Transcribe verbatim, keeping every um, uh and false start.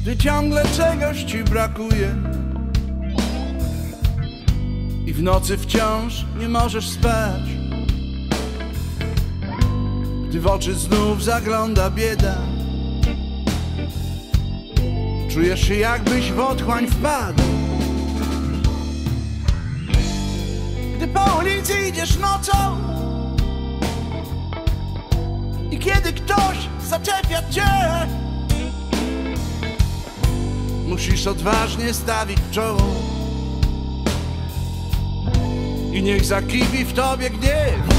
gdy ciągle czegoś ci brakuje i w nocy wciąż nie możesz spać, gdy w oczy znów zagląda bieda, czujesz się, jakbyś w otchłań wpadł. Gdy po ulicy idziesz nocą i kiedy ktoś zaczepia cię, musisz odważnie stawić czoło i niech zakipi w tobie gniew.